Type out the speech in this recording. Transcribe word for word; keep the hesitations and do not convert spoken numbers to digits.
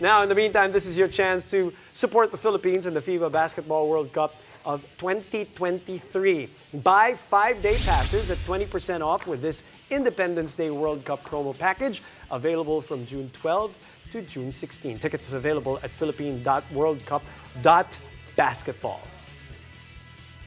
Now, in the meantime, this is your chance to support the Philippines in the FIBA Basketball World Cup of twenty twenty-three. Buy five-day passes at twenty percent off with this Independence Day World Cup promo package, available from June twelfth to June sixteenth. Tickets is available at philippine dot world cup dot basketball.